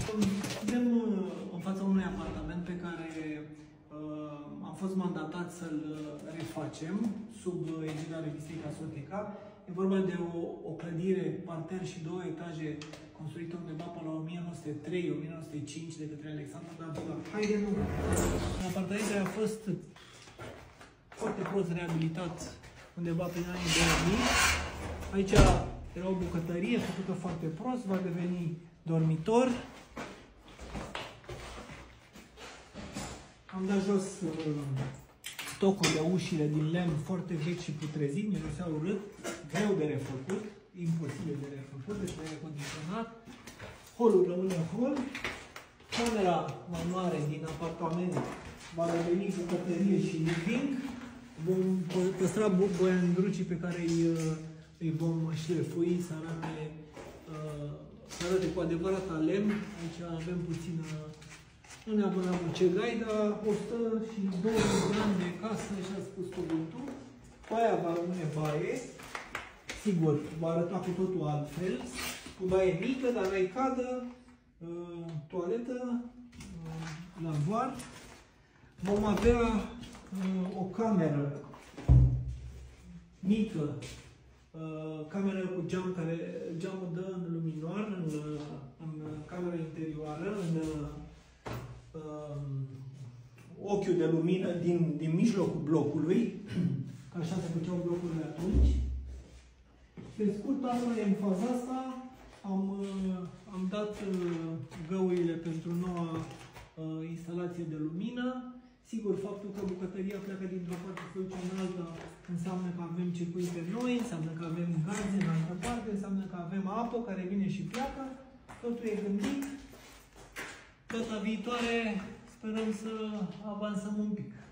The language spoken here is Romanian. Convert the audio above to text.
Suntem în fața unui apartament pe care am fost mandatat să-l refacem sub egida revistei Casotica. E vorba de o clădire, parter și 2 etaje construită undeva pe la 1903-1905 de către Alexandru Davila. Haide, nu! Apartamentul a fost foarte prost reabilitat undeva prin anii 2000. Aici era o bucătărie făcută foarte prost, va deveni dormitor. Am dat jos stocurile, ușile din lemn foarte vechi și putrezit, miroseau urât, greu de refăcut, imposibil de refăcut, deci de recondiționat. Holul rămâne hol. Camera mai mare din apartament va deveni bucătărie și living. Vom păstra boiandrucii pe care îi vom șlefui să arate cu adevărat la lemn. Aici avem puțină, nu neapărat mucegai, dar 102 de ani de casă, și a spus cuvântul. Baia va rămâne baie. Sigur, va arăta cu totul altfel. Cu baie mică, dar la cadă, toaletă, lavoar. Vom avea o cameră mică, cameră cu geam, care geamul dă în luminoar, în camera interioară, în ochiul de lumină din mijlocul blocului, că așa se făceau blocurile atunci. Pe scurt, asta e în faza asta. Am dat găurile pentru noua instalație de lumină. Sigur, faptul că bucătăria pleacă dintr-o parte și se duce în alta înseamnă că avem circuite noi, înseamnă că avem gaze în altă parte, înseamnă că avem apă care vine și pleacă. Totul e gândit. Data viitoare sperăm să avansăm un pic.